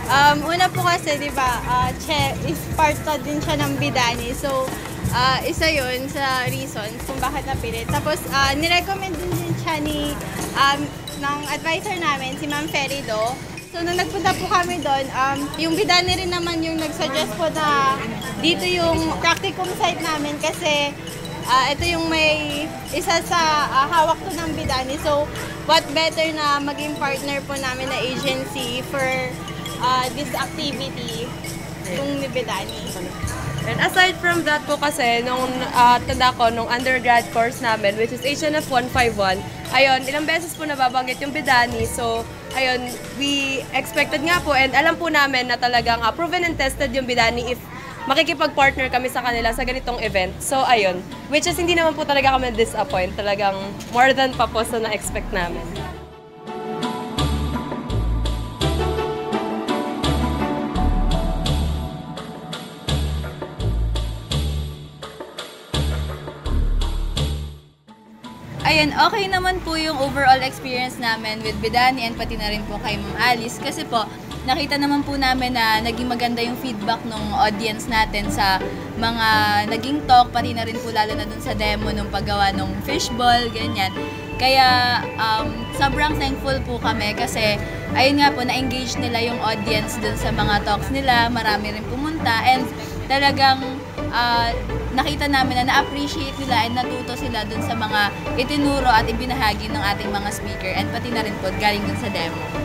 Una po kasi, di ba, Che is part na din siya ng Bidani. So, isa yun sa reasons kung bakit napilit. Tapos, nirecommend din siya ng advisor namin, si Ma'am Ferido. So, nung nagpunta po kami doon, yung Bidani rin naman yung nag-suggest po na dito yung practicum site namin kasi ito yung may isa sa hawak to ng Bidani. So, what better na maging partner po namin na agency for this activity kung ni Bidani. And aside from that po kasi, nung tanda ko, nung undergrad course namin, which is HNF 151, ayun, ilang beses po nababanggit yung Bidani. So, ayun, we expected nga po and alam po namin na talagang proven and tested yung Bidani if makikipag-partner kami sa kanila sa ganitong event. So, ayun, which is hindi naman po talaga kami disappoint. Talagang more than pa po sa na-expect namin. Ayun, okay naman po yung overall experience namin with Bidani and pati na rin po kay Ma'am Alice kasi po nakita naman po namin na naging maganda yung feedback ng audience natin sa mga naging talk, pati na rin po lalo na dun sa demo nung paggawa ng fishball, ganyan. Kaya sobrang thankful po kami kasi ayun nga po, na-engage nila yung audience dun sa mga talks nila, marami rin pumunta and talagang nakita namin na na-appreciate nila and natuto sila dun sa mga itinuro at ibinahagi ng ating mga speaker and pati na rin po galing dun sa demo.